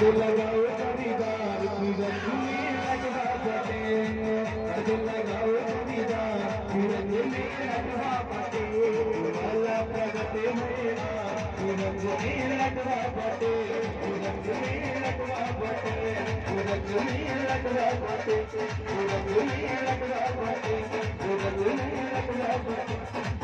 लगाओ खरीदार सूरज में लगवा बटे, गले लगाओ खरीदार सूरज में लगवा बटे, वाला प्रगट मेरा सूरज में लगवा बटे, सूरज में लगवा बटे, सूरज में लगवा बटे, सूरज में लगवा बटे, सूरज में लगवा बटे।